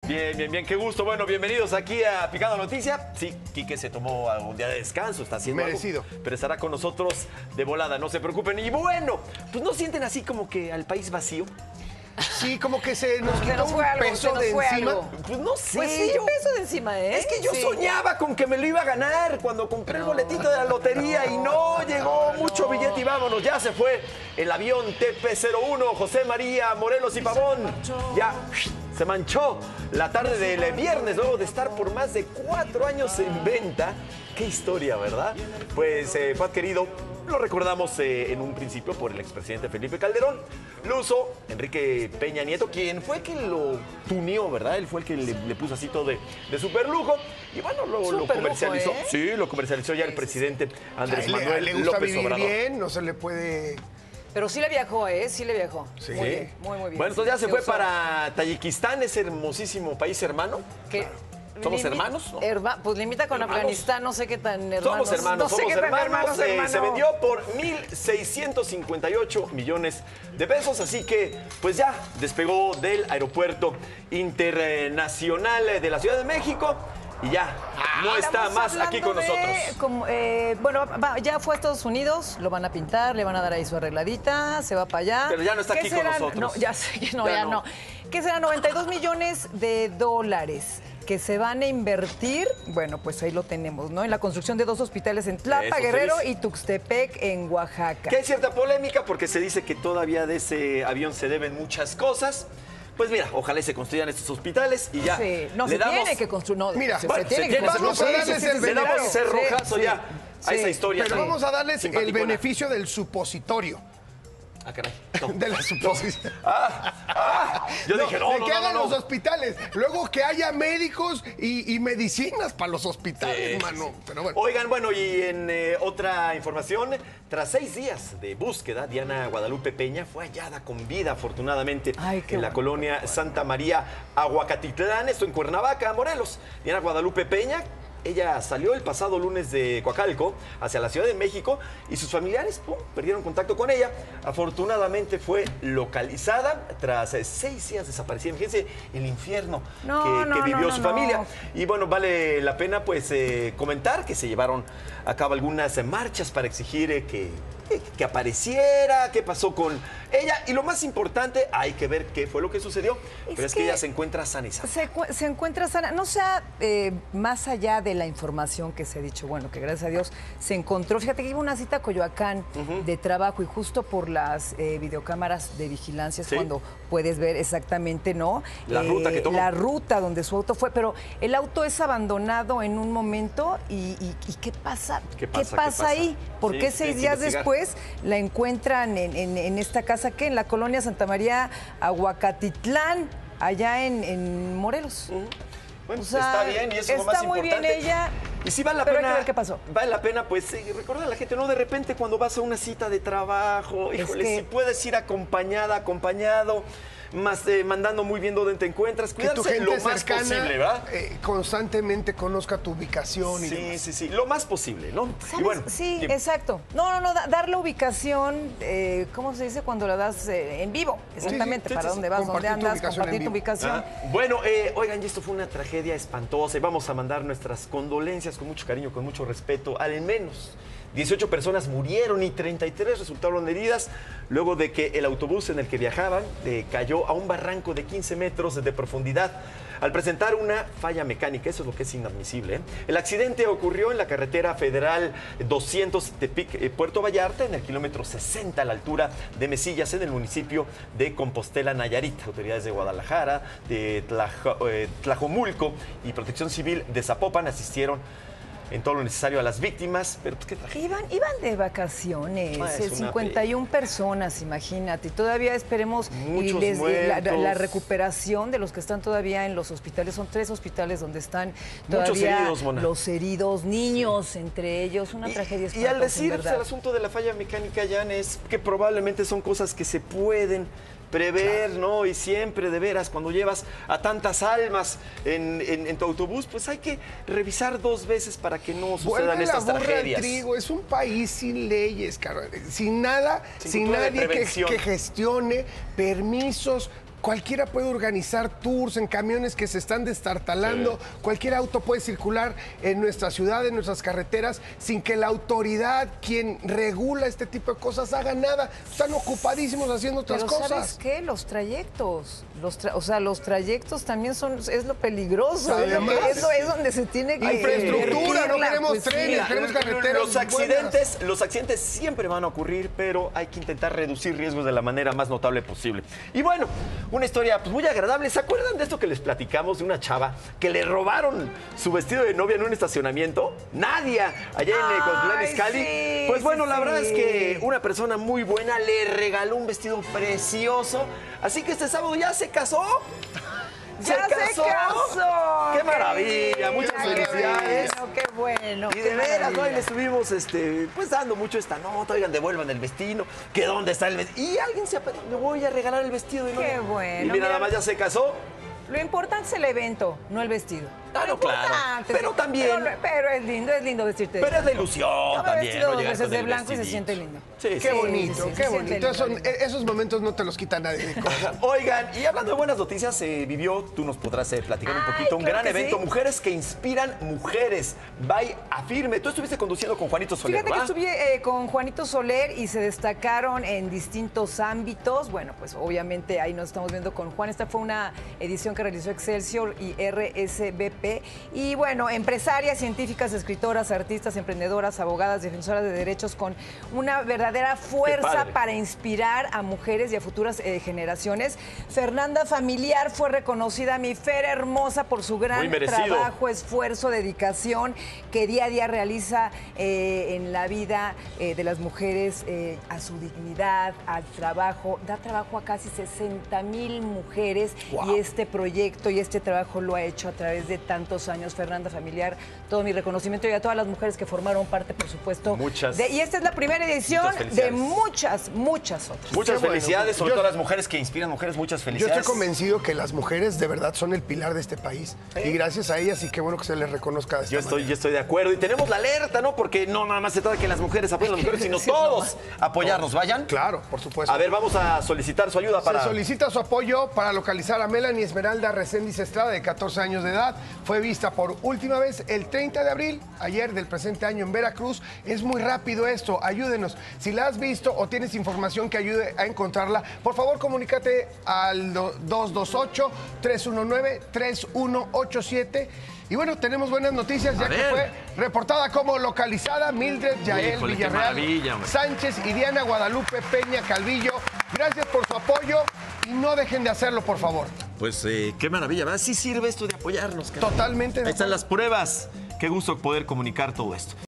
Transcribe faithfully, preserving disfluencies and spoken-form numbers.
Bien, bien, bien, qué gusto. Bueno, bienvenidos aquí a Picando Noticia. Sí, Quique se tomó algún día de descanso, está haciendo merecido, algo, pero estará con nosotros de volada, no se preocupen. Y bueno, pues ¿no sienten así como que al país vacío? Sí, como que se nos quitó nos un algo, peso de encima. Algo. Pues no sé. Pues sí, yo... un peso de encima, ¿eh? Es que yo sí. soñaba con que me lo iba a ganar cuando compré no, el boletito de la lotería no, y no, no llegó no. mucho billete y vámonos, ya se fue el avión T P cero uno, José María Morelos y Pavón. Ya se manchó la tarde del viernes luego de estar por más de cuatro años en venta. Qué historia, ¿verdad? Pues eh, fue adquirido, lo recordamos eh, en un principio por el expresidente Felipe Calderón. Lo usó Enrique Peña Nieto, quien fue quien lo tuneó, ¿verdad? Él fue el que le, le puso así todo de, de super lujo. Y bueno, luego lo comercializó. Lujo, ¿eh? Sí, lo comercializó ya el presidente Andrés Ay, Manuel le, le gusta López vivir Obrador. bien, no se le puede... Pero sí le viajó, ¿eh? Sí le viajó. Sí. Muy bien, muy, muy bien. Bueno, entonces ya se sí, fue usó. para Tayikistán, ese hermosísimo país hermano. ¿Qué? ¿Somos Limita, hermanos? ¿No? Herma, pues limita con hermanos. Afganistán, no sé qué tan hermanos. Somos hermanos, no sé somos qué tan hermanos. hermanos eh, hermano. se vendió por mil seiscientos cincuenta y ocho millones de pesos, así que pues ya despegó del aeropuerto internacional de la Ciudad de México y ya no está Estamos más aquí con hablando de, nosotros. como, eh, bueno, va, ya fue a Estados Unidos, lo van a pintar, le van a dar ahí su arregladita, se va para allá. Pero ya no está ¿Qué aquí con serán? nosotros. No, ya sé que no, Ya ya, no. no. ¿Qué serán? noventa y dos millones de dólares que se van a invertir, bueno, pues ahí lo tenemos, ¿no? En la construcción de dos hospitales en Tlapa, Eso se Guerrero dice. y Tuxtepec en Oaxaca. Que hay cierta polémica porque se dice que todavía de ese avión se deben muchas cosas. Pues mira, ojalá y se construyan estos hospitales y ya. Sí, no le se damos... tiene que construir, no, Mira, se, Bueno, se tiene se que tiene, construir. vamos a darles el le damos ese beneficio. rojazo Sí, ya a sí. esa historia. Pero tan vamos a darles el simpaticona. beneficio del supositorio. Ah, caray. No. De la suposición. Ah, ah, yo No, dije, no, de no, que no, hagan no, los no. hospitales. Luego que haya médicos y, y medicinas para los hospitales, Sí, mano. sí. Pero bueno. Oigan, bueno, y en eh, otra información, tras seis días de búsqueda, Diana Guadalupe Peña fue hallada con vida, afortunadamente, Ay, qué en la bueno. colonia Santa María Aguacatitlán, esto en Cuernavaca, Morelos. Diana Guadalupe Peña, ella salió el pasado lunes de Coacalco hacia la Ciudad de México y sus familiares pum, perdieron contacto con ella. Afortunadamente fue localizada tras eh, seis días desaparecida. Fíjense el infierno No, que, no, que vivió no, su no, familia. no. Y bueno, vale la pena pues eh, comentar que se llevaron a cabo algunas eh, marchas para exigir eh, que, que, que apareciera, qué pasó con ella. Y lo más importante, hay que ver qué fue lo que sucedió. Es Pero es que, que ella se encuentra sana y sana. Se, cu- se encuentra sana, no sea eh, más allá de la información que se ha dicho, bueno, que gracias a Dios se encontró. Fíjate que iba una cita a Coyoacán de trabajo y justo por las eh, videocámaras de vigilancia es Sí. cuando puedes ver exactamente, ¿no? La ruta que tomó. La ruta donde su auto fue, pero el auto es abandonado en un momento y, y- y ¿qué pasa? ¿Qué pasa? ¿Qué pasa? ahí? ¿Por Sí, qué sí, seis hay que días investigar. después la encuentran en, en- en esta casa que en la colonia Santa María Aguacatitlán, allá en, en Morelos? Bueno, O sea, está bien y eso es lo está más muy bien importante. ella, Y sí vale la pero hay pena. que ver qué pasó. Vale la pena, pues, eh, recordar a la gente, ¿no? De repente cuando vas a una cita de trabajo, Es híjole, que- si puedes ir acompañada, acompañado, más eh, mandando muy bien dónde te encuentras, Que tu cuidarse gente lo más cercana posible, ¿verdad? eh, constantemente conozca tu ubicación y Sí, demás. sí, sí, lo más posible, ¿no? ¿sabes? Y bueno, sí, y- exacto. No, no, no, da- dar la ubicación, eh, ¿cómo se dice cuando la das eh, en vivo? Exactamente, sí, para sí, dónde sí. vas, dónde Compartir tu andas, ubicación compartir en tu vivo. ubicación. Ah, bueno, eh, oigan, y esto fue una tragedia espantosa y vamos a mandar nuestras condolencias con mucho cariño, con mucho respeto. Al menos dieciocho personas murieron y treinta y tres resultaron heridas luego de que el autobús en el que viajaban eh, cayó a un barranco de quince metros de profundidad al presentar una falla mecánica. Eso es lo que es inadmisible, ¿eh? El accidente ocurrió en la carretera federal doscientos Tepic, eh, Puerto Vallarta, en el kilómetro sesenta a la altura de Mesillas, en el municipio de Compostela, Nayarit. Autoridades de Guadalajara, de Tlajo- eh, Tlajomulco y Protección Civil de Zapopan asistieron en todo lo necesario a las víctimas, pero pues qué tragedia. Iban, iban de vacaciones, Ah, es eh, una cincuenta y una personas, imagínate. Y todavía esperemos y Muchos les- la, la- la muertos. recuperación de los que están todavía en los hospitales. Son tres hospitales donde están Muchos todavía heridos, Mona. los heridos, niños entre ellos. Una Y- tragedia Y, espantosa, al en decir pues, verdad. el asunto de la falla mecánica, Jan, es que probablemente son cosas que se pueden prever, ¿no? Y siempre, de veras, cuando llevas a tantas almas en, en- en tu autobús, pues hay que revisar dos veces para que no sucedan Vuelve la estas burra al tragedias. trigo. Es un país sin leyes, caro. Sin nada, Sin sin, cultura de nadie que, prevención. que gestione permisos cualquiera puede organizar tours en camiones que se están destartalando, sí. Cualquier auto puede circular en nuestra ciudad, en nuestras carreteras, sin que la autoridad, quien regula este tipo de cosas, haga nada. Están ocupadísimos haciendo otras Pero cosas. ¿sabes qué? Los trayectos, los tra o sea, los trayectos también son, es lo peligroso, Además, es, lo que, es, lo, es donde se tiene que... Infraestructura, no queremos pues, trenes, sí, queremos carreteras. Los accidentes, los accidentes siempre van a ocurrir, pero hay que intentar reducir riesgos de la manera más notable posible. Y bueno, una historia pues, muy agradable. ¿Se acuerdan de esto que les platicamos de una chava que le robaron su vestido de novia en un estacionamiento? Nadia, allá en Cotlán Izcalli. Sí, pues bueno, sí, la sí. verdad es que una persona muy buena le regaló un vestido precioso. Así que este sábado ya se casó. ¡Ya se casó! Se casó. ¡Qué maravilla! Muchas Ay, felicidades. Qué bueno, qué bueno. Y de veras, ¿no? Y le estuvimos este, pues dando mucho esta nota. Oigan, devuelvan el vestido. ¿Que dónde está el vestido? Y alguien se apetece. Le voy a regalar el vestido de novia. Qué bueno. Y mira, mira, nada más ya se casó. Lo importante es el evento, no el vestido. Ah, no, claro. Pero también. Pero, pero es lindo, es lindo vestirte. Pero es de ilusión Yo también. Me he vestido no dos llegar veces con de el blanco vestidito. y se siente lindo. Sí, Sí, qué sí, bonito, sí, sí, qué se bonito. siente Esos, lindo. esos momentos no te los quita nadie. Oigan, y hablando de buenas noticias, se vivió, tú nos podrás eh, platicar un Ay, poquito, un claro gran que evento, sí. Mujeres que inspiran mujeres. By Afirme. Tú estuviste conduciendo con Juanito Soler, Fíjate ¿verdad? que estuve eh, con Juanito Soler y se destacaron en distintos ámbitos. Bueno, pues obviamente ahí nos estamos viendo con Juan. Esta fue una edición que realizó Excelsior y R S V P. Y bueno, empresarias, científicas, escritoras, artistas, emprendedoras, abogadas, defensoras de derechos con una verdadera fuerza para inspirar a mujeres y a futuras eh, generaciones. Fernanda Familiar fue reconocida, mi Fer hermosa, por su gran trabajo, esfuerzo, dedicación que día a día realiza eh, en la vida eh, de las mujeres, eh, a su dignidad, al trabajo. Da trabajo a casi sesenta mil mujeres. Wow. Y este proyecto y este trabajo lo ha hecho a través de tantos años. Fernanda Familiar, todo mi reconocimiento y a todas las mujeres que formaron parte, por supuesto. Muchas. De, y esta es la primera edición de muchas, muchas otras. Muchas Qué felicidades, bueno. sobre Yo, todo las mujeres que inspiran mujeres, muchas yo felicidades. estoy convencido que las mujeres de verdad son el pilar de este país. ¿Eh? Y gracias a ellas, y qué bueno que se les reconozca de esta Yo estoy, manera. yo estoy de acuerdo. Y tenemos la alerta, ¿no? Porque no nada más se trata de que las mujeres apoyen a las mujeres, sino Sí, todos apoyarnos. ¿Vayan? Claro, por supuesto. A ver, vamos a solicitar su ayuda para... Se solicita su apoyo para localizar a Melanie Esmeralda Reséndiz Estrada, de catorce años de edad. Fue vista por última vez el treinta de abril, ayer del presente año, en Veracruz. Es muy rápido esto, ayúdenos. Si la has visto o tienes información que ayude a encontrarla, por favor comunícate al dos dos ocho, tres uno nueve, tres uno ocho siete. Y bueno, tenemos buenas noticias, ya A que ver. fue reportada como localizada Mildred Yael Híjole, qué Villarreal maravilla, hombre. Sánchez y Diana Guadalupe Peña Calvillo. Gracias por su apoyo y no dejen de hacerlo, por favor. Pues eh, qué maravilla, ¿verdad? Sí sirve esto de apoyarnos. Cara. Totalmente. Ahí están las pruebas. Qué gusto poder comunicar todo esto.